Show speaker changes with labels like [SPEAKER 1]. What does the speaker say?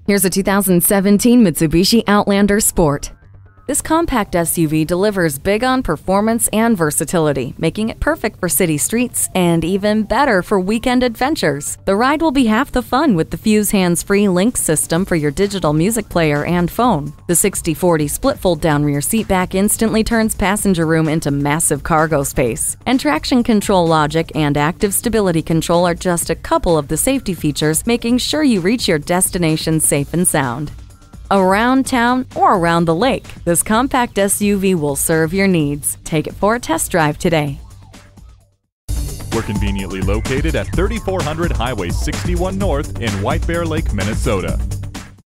[SPEAKER 1] Here's a 2017 Mitsubishi Outlander Sport. This compact SUV delivers big on performance and versatility, making it perfect for city streets and even better for weekend adventures. The ride will be half the fun with the Fuse hands-free link system for your digital music player and phone. The 60/40 split fold-down rear seat back instantly turns passenger room into massive cargo space. And traction control logic and active stability control are just a couple of the safety features, making sure you reach your destination safe and sound. Around town or around the lake, this compact SUV will serve your needs. Take it for a test drive today.
[SPEAKER 2] We're conveniently located at 3400 Highway 61 North in White Bear Lake, Minnesota.